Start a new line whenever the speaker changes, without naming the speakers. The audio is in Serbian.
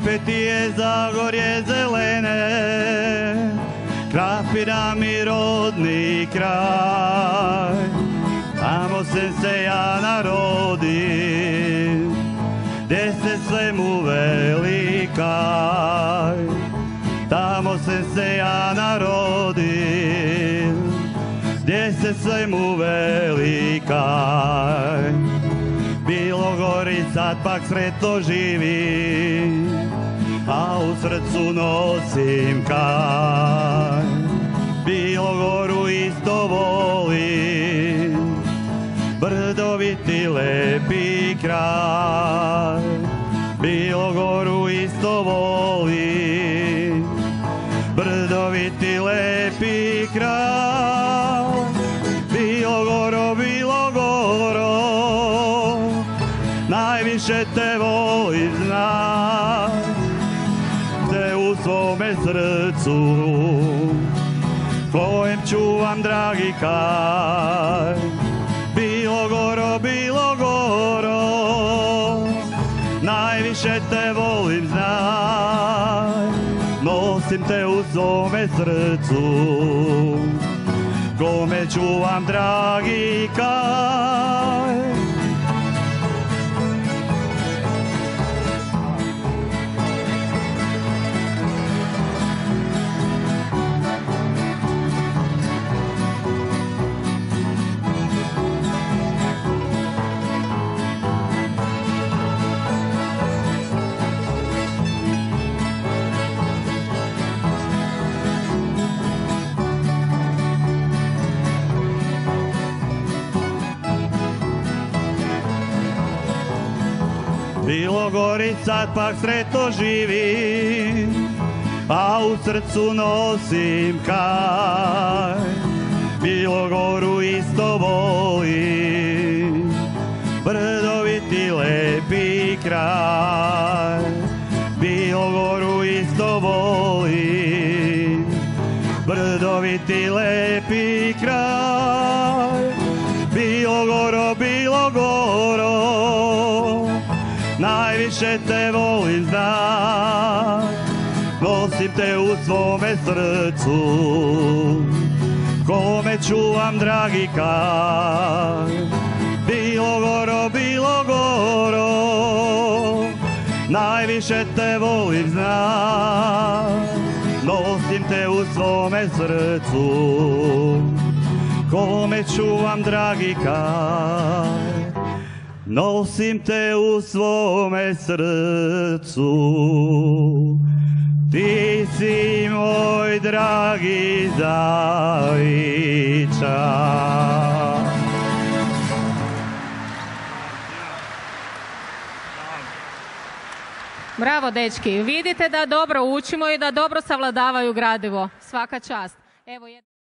Lijepe ti je Zagorje zelene, Krapina mi rodni kraj. Tamo sam se ja narodim, gdje se svemu velikaj. Tamo sam se ja narodim, gdje se svemu velikaj. Bilogori sad pak sretno živi, a u srcu nosim kaj. Bilogoru isto volim, brdoviti lepi kraj. Bilogoru isto volim, brdoviti lepi kraj. Bilogoro, Bilogoro, najviše te volim znat, te u svome srcu, kojem čuvam dragi kaj. Bilogoro, Bilogoro, najviše te volim znat, nosim te u svome srcu, kome čuvam dragi kaj. Bilogori sad pak sretno živi, a u srcu nosim kaj. Bilogoru isto volim, brdoviti lepi kraj. Bilogoru isto volim, brdoviti lepi kraj. Bilogoro, Bilogoro, najviše te volim znat, nosim te u svome srcu, kome čuvam dragi kaj. Bilogoro, Bilogoro, najviše te volim znat, nosim te u svome srcu, kome čuvam dragi kaj. Nosim te u svome srcu, ti si moj dragi zavičaj.
Bravo, dečki. Vidite da dobro učimo i da dobro savladavaju gradivo. Svaka čast. Evo